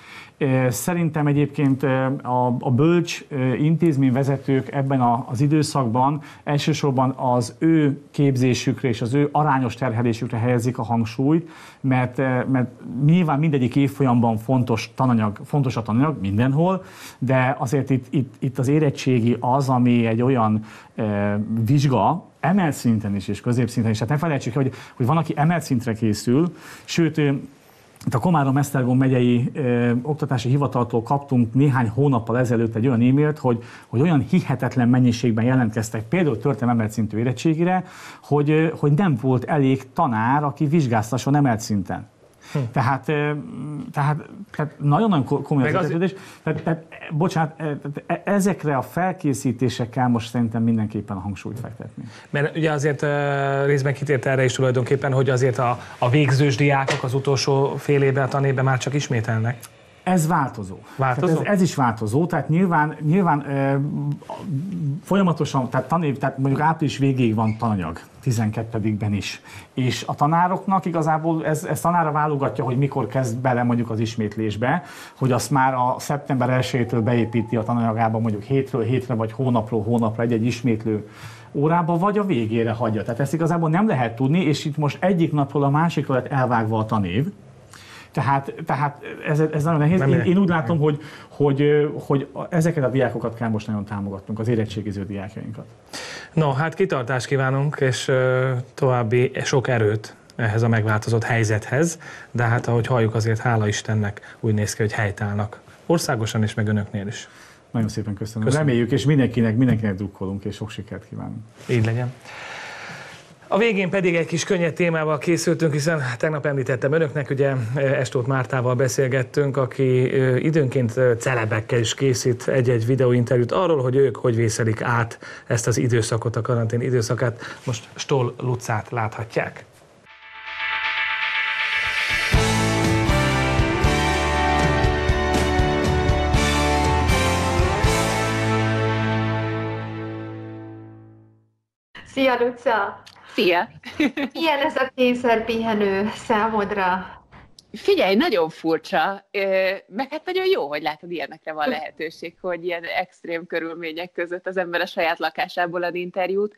Szerintem egyébként a, a bölcs intézményvezetők ebben a, az időszakban elsősorban az ő képzésükre és az ő arányos terhelésükre helyezik a hangsúlyt, mert, mert nyilván mindegyik évfolyamban fontos tananyag, fontos a tananyag mindenhol, de azért itt, itt, itt az érettségi az, ami egy olyan e, vizsga, emelt szinten is és középszinten is. Tehát ne felejtsük, hogy, hogy van, aki emelt szintre készül, sőt, itt a Komárom-Esztergom megyei ö, oktatási hivataltól kaptunk néhány hónappal ezelőtt egy olyan e-mailt, hogy, hogy olyan hihetetlen mennyiségben jelentkeztek például történelem emelt szintű érettségire, hogy, ö, hogy nem volt elég tanár, aki vizsgáztasson emelt szinten. Hm. Tehát, tehát, tehát nagyon-nagyon komoly az érdeklődés. Tehát, tehát, bocsánat, tehát ezekre a felkészítésekkel most szerintem mindenképpen a hangsúlyt fektetni. Mert ugye azért részben kitért erre is tulajdonképpen, hogy azért a, a végzős diákok az utolsó fél évben, a tanévben már csak ismételnek. Ez változó. Változó? Ez, ez is változó, tehát nyilván, nyilván e, folyamatosan, tehát tanév, tehát mondjuk április végéig van tananyag, tizenkettedikben is. És a tanároknak igazából ez, ez tanára válogatja, hogy mikor kezd bele mondjuk az ismétlésbe, hogy azt már a szeptember elsejétől beépíti a tananyagába mondjuk hétről hétre vagy hónapról hónapra egy-egy ismétlő órába, vagy a végére hagyja. Tehát ezt igazából nem lehet tudni, és itt most egyik napról a másikra lett elvágva a tanév. Tehát, tehát ez, ez nagyon nehéz. Én, én úgy látom, hogy, hogy, hogy ezeket a diákokat kell most nagyon támogatnunk, az érettségiző diákjainkat. No, hát kitartást kívánunk, és további sok erőt ehhez a megváltozott helyzethez, de hát ahogy halljuk, azért hála Istennek úgy néz ki, hogy helytállnak. Országosan is, meg önöknél is. Nagyon szépen köszönöm. köszönöm. Reméljük, és mindenkinek, mindenkinek drukkolunk, és sok sikert kívánunk. Így legyen. A végén pedig egy kis könnyed témával készültünk, hiszen tegnap említettem önöknek, ugye Estóth Mártával beszélgettünk, aki időnként celebekkel is készít egy-egy videóinterjút arról, hogy ők hogy vészelik át ezt az időszakot, a karantén időszakát. Most Stoll Lucát láthatják. Szia, Luca! Szia! Milyen ez a kényszerpihenő számodra? Figyelj, nagyon furcsa, meg hát nagyon jó, hogy látod, ilyenekre van lehetőség, hogy ilyen extrém körülmények között az ember a saját lakásából ad interjút.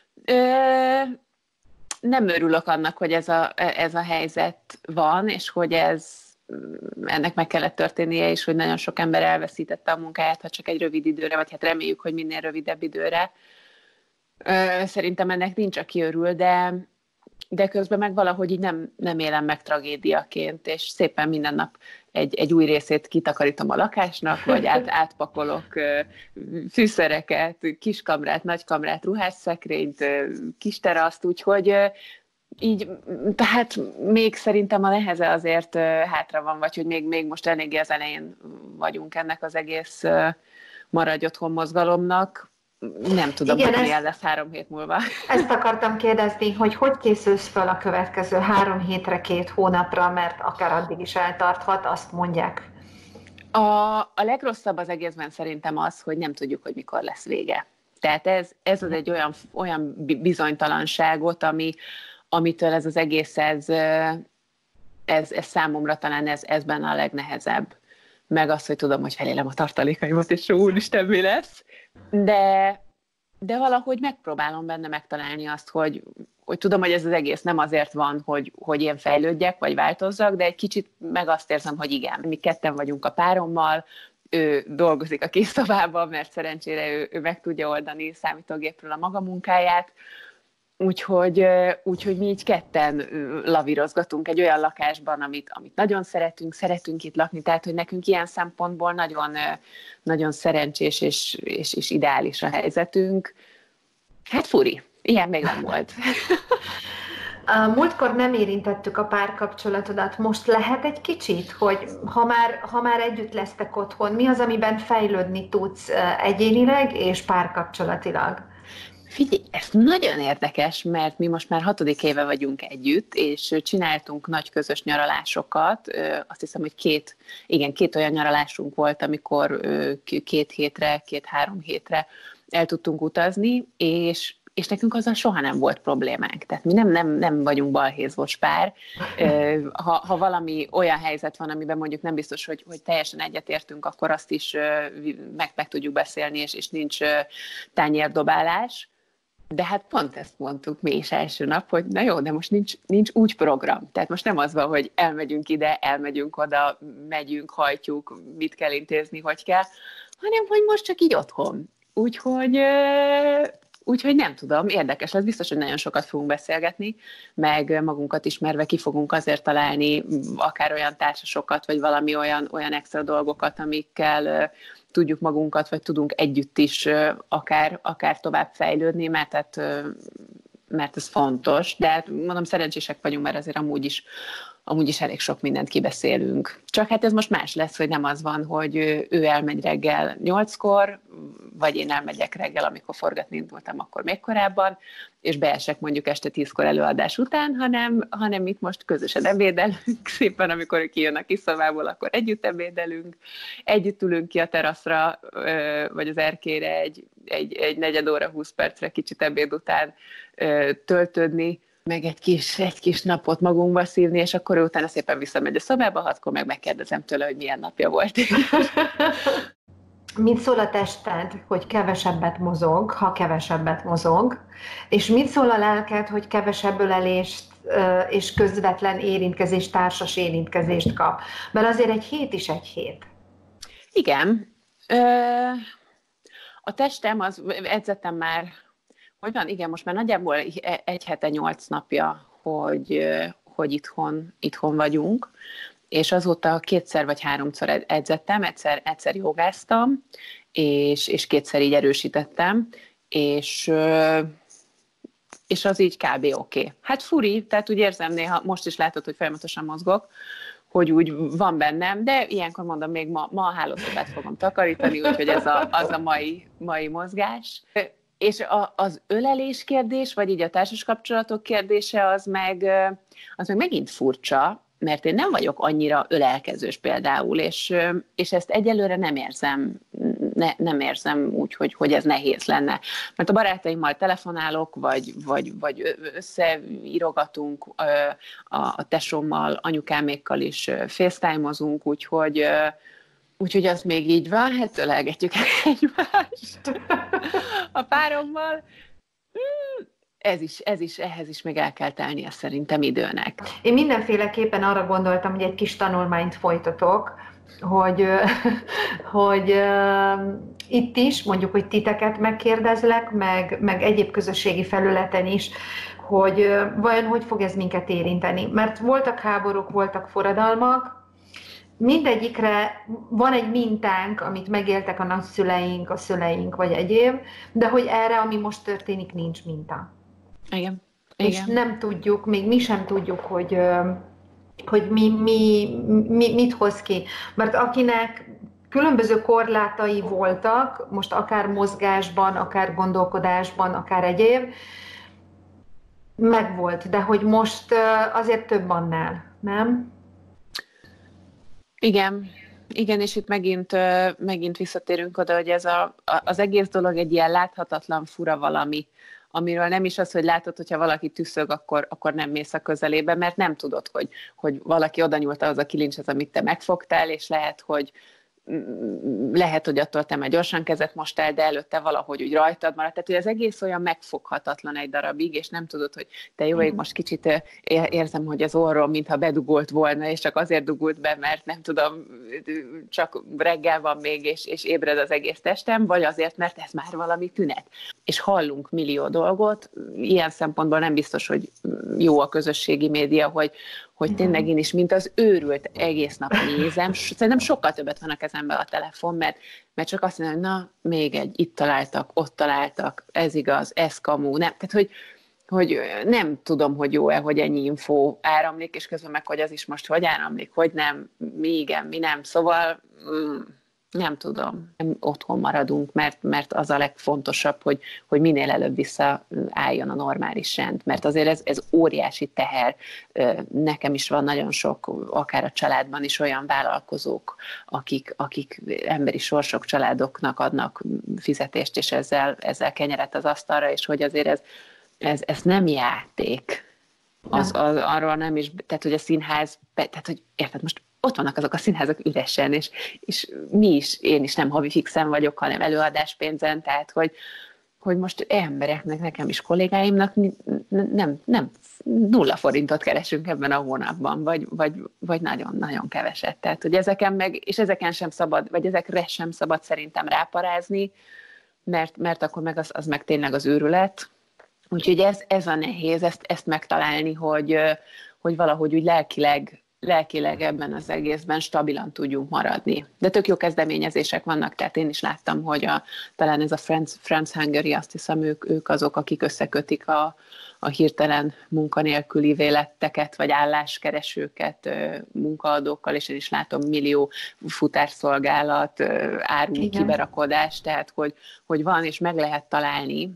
Nem örülök annak, hogy ez a, ez a helyzet van, és hogy ez, ennek meg kellett történnie, és hogy nagyon sok ember elveszítette a munkáját, ha csak egy rövid időre, vagy hát reméljük, hogy minél rövidebb időre. Szerintem ennek nincs, aki örül, de, de közben meg valahogy így nem, nem élem meg tragédiaként, és szépen minden nap egy, egy új részét kitakarítom a lakásnak, vagy át, átpakolok fűszereket, kiskamrát, nagykamrát, ruhásszekrényt, kis teraszt, úgyhogy így, tehát még szerintem a neheze azért hátra van, vagy hogy még, még most eléggé az elején vagyunk ennek az egész maradj otthon mozgalomnak. nem tudom, Igen, hogy ezt, milyen lesz három hét múlva. Ezt akartam kérdezni, hogy hogy készülsz fel a következő három hétre, két hónapra, mert akár addig is eltarthat, azt mondják. A, a legrosszabb az egészben szerintem az, hogy nem tudjuk, hogy mikor lesz vége. Tehát ez, ez az egy olyan, olyan bizonytalanságot, ami, amitől ez az egész, ez, ez, ez számomra talán ez, ez benne a legnehezebb. Meg az, hogy tudom, hogy felélem a tartalékaimat, és úristen, mi lesz. De, de valahogy megpróbálom benne megtalálni azt, hogy, hogy tudom, hogy ez az egész nem azért van, hogy, hogy én fejlődjek, vagy változzak, de egy kicsit meg azt érzem, hogy igen. Mi ketten vagyunk a párommal, ő dolgozik a készszobában, mert szerencsére ő, ő meg tudja oldani számítógépről a maga munkáját, úgyhogy, úgyhogy mi így ketten lavírozgatunk egy olyan lakásban, amit, amit nagyon szeretünk, szeretünk itt lakni, tehát hogy nekünk ilyen szempontból nagyon, nagyon szerencsés és, és, és ideális a helyzetünk. Hát furi, ilyen még nem volt. Múltkor nem érintettük a párkapcsolatodat, most lehet egy kicsit, hogy ha már, ha már együtt lesztek otthon, mi az, amiben fejlődni tudsz egyénileg és párkapcsolatilag? Figyelj, ez nagyon érdekes, mert mi most már hatodik éve vagyunk együtt, és csináltunk nagy közös nyaralásokat. Azt hiszem, hogy két, igen, két olyan nyaralásunk volt, amikor két hétre, két-három hétre el tudtunk utazni, és és nekünk azzal soha nem volt problémánk. Tehát mi nem, nem, nem vagyunk balhézvos pár. Ha, ha valami olyan helyzet van, amiben mondjuk nem biztos, hogy, hogy teljesen egyetértünk, akkor azt is meg, meg tudjuk beszélni, és, és nincs tányérdobálás. De hát pont ezt mondtuk mi is első nap, hogy na jó, de most nincs, nincs úgy program. Tehát most nem az van, hogy elmegyünk ide, elmegyünk oda, megyünk, hajtjuk, mit kell intézni, hogy kell, hanem hogy most csak így otthon. Úgyhogy... Úgyhogy nem tudom, érdekes lesz, biztos, hogy nagyon sokat fogunk beszélgetni, meg magunkat ismerve ki fogunk azért találni akár olyan társasokat, vagy valami olyan, olyan extra dolgokat, amikkel uh, tudjuk magunkat, vagy tudunk együtt is uh, akár, akár tovább fejlődni, mert, hát, uh, mert ez fontos. De hát, mondom, szerencsések vagyunk, mert azért amúgy is, amúgy is elég sok mindent kibeszélünk. Csak hát ez most más lesz, hogy nem az van, hogy ő elmegy reggel nyolckor, vagy én elmegyek reggel, amikor forgatni indultam, akkor még korábban, és beesek mondjuk este tízkor előadás után, hanem, hanem itt most közösen ebédelünk, szépen amikor ő kijön a kis szobából, akkor együtt ebédelünk, együtt ülünk ki a teraszra, vagy az erkélyre egy, egy, egy negyed óra, húsz percre kicsit ebéd után töltődni, meg egy kis, egy kis napot magunkba szívni, és akkor ő utána szépen visszamegy a szobába, hatkor meg megkérdezem tőle, hogy milyen napja volt. Mit szól a tested, hogy kevesebbet mozog, ha kevesebbet mozog, és mit szól a lelked, hogy kevesebb ölelést és közvetlen érintkezést, társas érintkezést kap? Mert azért egy hét is egy hét. Igen. A testem, az edzettem már, hogy van, igen, most már nagyjából egy hete nyolc napja, hogy, hogy itthon, itthon vagyunk, és azóta kétszer vagy háromszor edzettem, egyszer, egyszer jogáztam, és, és kétszer így erősítettem, és, és az így kb. Oké. Okay. Hát furi, tehát úgy érzem néha, most is látod, hogy folyamatosan mozgok, hogy úgy van bennem, de ilyenkor mondom, még ma, ma a hálószobát fogom takarítani, úgyhogy ez a, az a mai, mai mozgás. És a, az ölelés kérdés, vagy így a társas kapcsolatok kérdése, az meg, az meg megint furcsa, mert én nem vagyok annyira ölelkezős például, és, és ezt egyelőre nem érzem, ne, nem érzem úgy, hogy, hogy ez nehéz lenne. Mert a barátaimmal telefonálok, vagy, vagy, vagy összeírogatunk, a, a tesómmal, anyukámékkal is facetime-ozunk, úgyhogy, úgyhogy az még így van, hát ölelgetjük egymást a párommal. Ez is, ez is, ehhez is még el kell telnie szerintem időnek. Én mindenféleképpen arra gondoltam, hogy egy kis tanulmányt folytatok, hogy, hogy uh, itt is, mondjuk, hogy titeket megkérdezlek, meg, meg egyéb közösségi felületen is, hogy uh, vajon hogy fog ez minket érinteni. Mert voltak háborúk, voltak forradalmak, mindegyikre van egy mintánk, amit megéltek a nagyszüleink, a szüleink vagy egyéb, de hogy erre, ami most történik, nincs minta. Igen. És Igen. nem tudjuk, még mi sem tudjuk, hogy, hogy mi, mi, mi, mit hoz ki. Mert akinek különböző korlátai voltak, most akár mozgásban, akár gondolkodásban, akár egyéb, megvolt, de hogy most azért több annál, nem? Igen. Igen, és itt megint, megint visszatérünk oda, hogy ez a, az egész dolog egy ilyen láthatatlan fura valami, amiről nem is az, hogy látod, hogyha valaki tüszög, akkor, akkor nem mész a közelébe, mert nem tudod, hogy, hogy valaki oda nyúlt ahhoz a kilincshez, amit te megfogtál, és lehet, hogy lehet, hogy attól te már gyorsan kezet mostál, de előtte valahogy úgy rajtad maradt. Tehát, hogy az egész olyan megfoghatatlan egy darabig, és nem tudod, hogy te jó, én most kicsit érzem, hogy az orrom, mintha bedugolt volna, és csak azért dugult be, mert nem tudom, csak reggel van még, és, és ébred az egész testem, vagy azért, mert ez már valami tünet. És hallunk millió dolgot, ilyen szempontból nem biztos, hogy jó a közösségi média, hogy hogy tényleg én is, mint az őrült, egész nap nézem. Szerintem sokkal többet van a kezemben a telefon, mert, mert csak azt mondom, hogy na, még egy, itt találtak, ott találtak, ez igaz, ez kamu, nem. Tehát, hogy, hogy nem tudom, hogy jó-e, hogy ennyi info áramlik, és közben meg, hogy az is most hogy áramlik, hogy nem, mi igen, mi nem. Szóval mm, nem tudom, nem otthon maradunk, mert, mert az a legfontosabb, hogy, hogy minél előbb visszaálljon a normális rend, mert azért ez, ez óriási teher. Nekem is van nagyon sok, akár a családban is olyan vállalkozók, akik, akik emberi sorsok családoknak adnak fizetést, és ezzel, ezzel kenyeret az asztalra, és hogy azért ez, ez, ez nem játék. Az, az, arról nem is, tehát hogy a színház, tehát hogy érted, most ott vannak azok a színházak üresen, és, és mi is, én is nem havi fixen vagyok, hanem előadáspénzen, tehát hogy, hogy most embereknek, nekem is kollégáimnak nem, nem nulla forintot keresünk ebben a hónapban, vagy, vagy, vagy nagyon-nagyon keveset. Tehát, hogy ezeken meg, és ezeken sem szabad, vagy ezekre sem szabad szerintem ráparázni, mert, mert akkor meg az, az meg tényleg az őrület. Úgyhogy ez, ez a nehéz, ezt, ezt megtalálni, hogy, hogy valahogy úgy lelkileg lelkileg ebben az egészben stabilan tudjunk maradni. De tök jó kezdeményezések vannak, tehát én is láttam, hogy a, talán ez a Friends, Friends Hungary, azt hiszem, ők, ők azok, akik összekötik a, a hirtelen munkanélküli véletteket, vagy álláskeresőket munkaadókkal, és én is látom millió futárszolgálat, áru, kiberakodás, tehát hogy, hogy van, és meg lehet találni.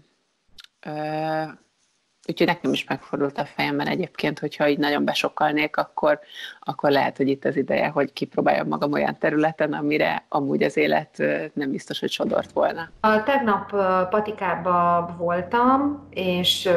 Úgyhogy nekem is megfordult a fejemben egyébként, hogyha így nagyon besokkalnék, akkor, akkor lehet, hogy itt az ideje, hogy kipróbáljam magam olyan területen, amire amúgy az élet nem biztos, hogy sodort volna. A tegnap Patikában voltam, és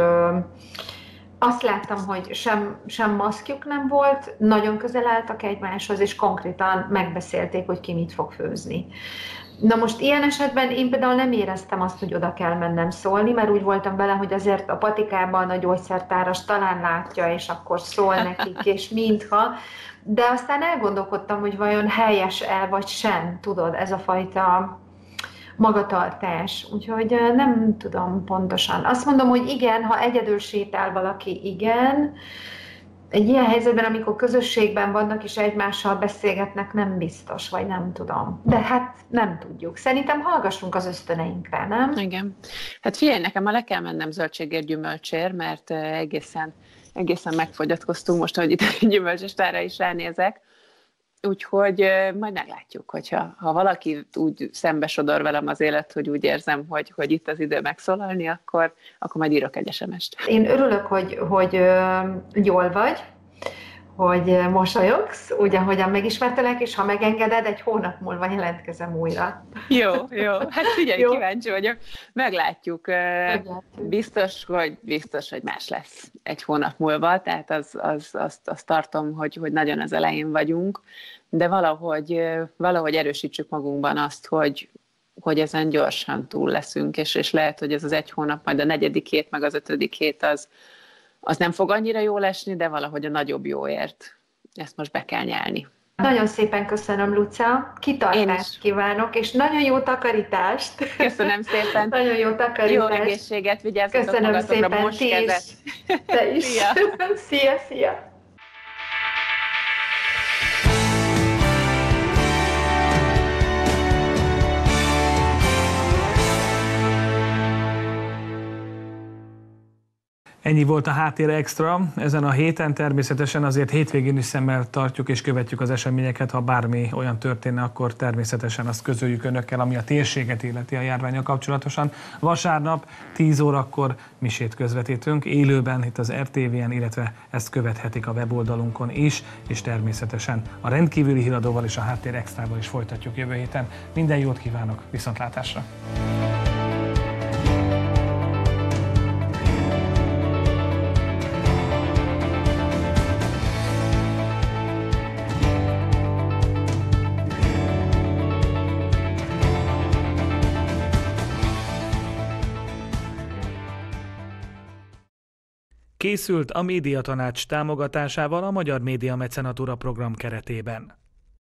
azt láttam, hogy sem, sem maszkjuk nem volt, nagyon közel álltak egymáshoz, és konkrétan megbeszélték, hogy ki mit fog főzni. Na most ilyen esetben én például nem éreztem azt, hogy oda kell mennem szólni, mert úgy voltam vele, hogy azért a Patikában a gyógyszertáras talán látja, és akkor szól nekik, és mintha. De aztán elgondolkodtam, hogy vajon helyes-e, vagy sem, tudod, ez a fajta magatartás. Úgyhogy nem tudom pontosan. Azt mondom, hogy igen, ha egyedül sétál valaki, igen. Egy ilyen helyzetben, amikor közösségben vannak és egymással beszélgetnek, nem biztos, vagy nem tudom. De hát nem tudjuk. Szerintem hallgassunk az ösztöneinkre, nem? Igen. Hát figyelj, nekem ma le kell mennem zöldségért, gyümölcsért, mert egészen, egészen megfogyatkoztunk most, hogy itt a gyümölcsöstára is ránézek. Úgyhogy majd meglátjuk, hogyha ha valaki úgy szembesodor velem az élet, hogy úgy érzem, hogy, hogy itt az idő megszólalni, akkor, akkor majd írok egy es em est. Én örülök, hogy, hogy jól vagy, hogy mosolyogsz, úgy, ahogyan megismertelek, és ha megengeded, egy hónap múlva jelentkezem újra. Jó, jó. Hát figyelj, jó. Kíváncsi vagyok. Meglátjuk. Biztos, hogy, biztos, hogy más lesz egy hónap múlva, tehát az, az, azt, azt tartom, hogy, hogy nagyon az elején vagyunk, de valahogy, valahogy erősítsük magunkban azt, hogy, hogy ezen gyorsan túl leszünk, és, és lehet, hogy ez az egy hónap, majd a negyedik hét, meg az ötödik hét az, az nem fog annyira jól esni, de valahogy a nagyobb jóért. Ezt most be kell nyelni. Nagyon szépen köszönöm, Luca. Kitartást kívánok, és nagyon jó takarítást. Köszönöm szépen. Nagyon jó takarítást. Jó egészséget, vigyázzatok köszönöm magatokra, szépen, most ti kezet. Is. Te is. Szia, szia. szia. Ennyi volt a Háttér Extra. Ezen a héten természetesen azért hétvégén is szemmel tartjuk és követjük az eseményeket. Ha bármi olyan történne, akkor természetesen azt közöljük önökkel, ami a térséget illeti a járvánnyal kapcsolatosan. Vasárnap tíz órakor misét közvetítünk élőben itt az er té vén, illetve ezt követhetik a weboldalunkon is, és természetesen a rendkívüli híradóval és a Háttér Extrával is folytatjuk jövő héten. Minden jót kívánok, viszontlátásra! Készült a Médiatanács támogatásával a Magyar Média Mecenatúra program keretében.